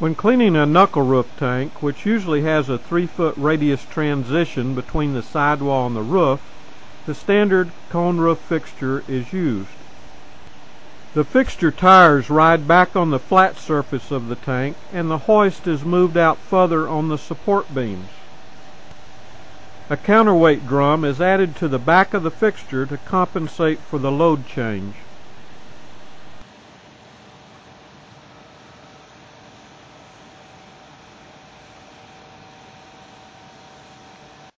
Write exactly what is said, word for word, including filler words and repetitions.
When cleaning a knuckle roof tank, which usually has a three foot radius transition between the sidewall and the roof, the standard cone roof fixture is used. The fixture tires ride back on the flat surface of the tank, and the hoist is moved out further on the support beams. A counterweight drum is added to the back of the fixture to compensate for the load change.